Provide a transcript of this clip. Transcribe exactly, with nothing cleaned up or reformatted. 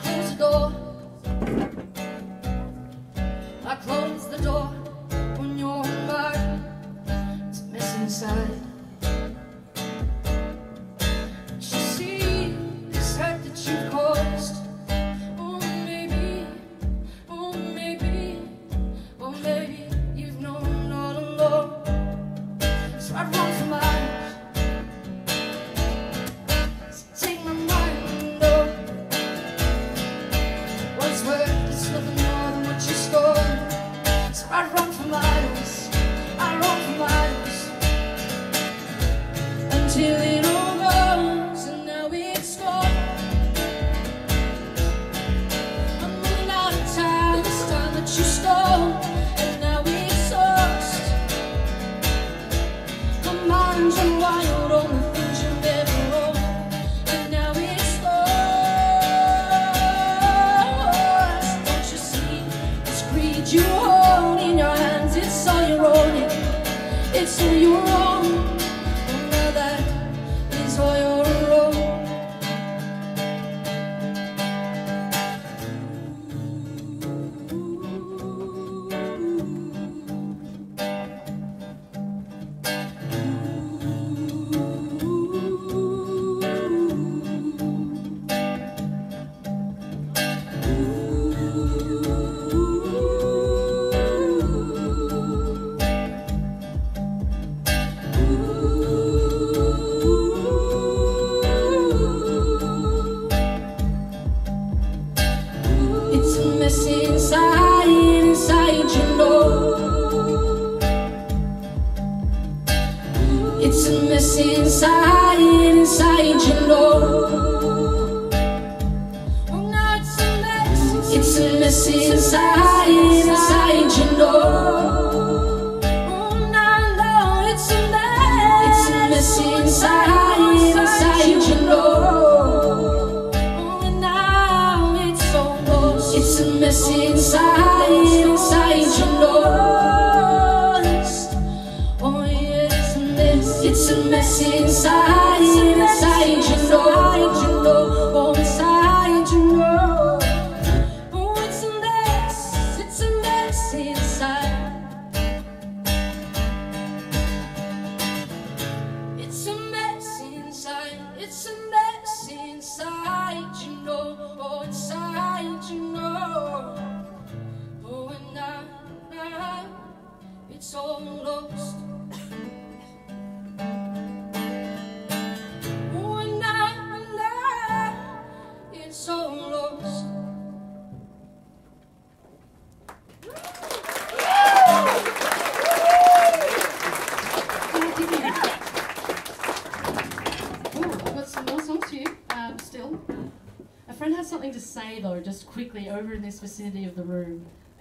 close the door. I close the door when you're mine. It's a mess inside. Don't you see this hurt that you've caused? Oh, maybe, oh, maybe, oh, maybe you've known all along. So I run for miles. So take my mind off. What's worth is nothing more than what you stole. So I run for miles, I run for miles, until it all goes, and now it's gone. I'm running out of time, this time that you stole, and now it's lost. My mind's run wild on the things you never owned, and now it's lost. Don't you see this greed you hold in your hands? It's all your own, it's all your own. And now that is all your own. It's a mess inside, inside, you know. It's a mess inside, inside, you know. Oh, now it's a mess. It's a mess inside, inside, you know. Oh, now, now it's a mess. It's a mess inside, inside, you know. It's a mess inside, inside, you lost. Oh yeah, it's a mess. It's a mess inside, inside, you know. Oh, inside, you know. Oh, it's a mess. It's a mess inside. It's a mess inside. It's a mess inside, you know. Oh, inside, you know. Oh, and now, now, it's all lost. Oh, and now, now, it's all lost. Ooh, I've got some more songs for you, um, still. A friend has something to say though, just quickly, over in this vicinity of the room.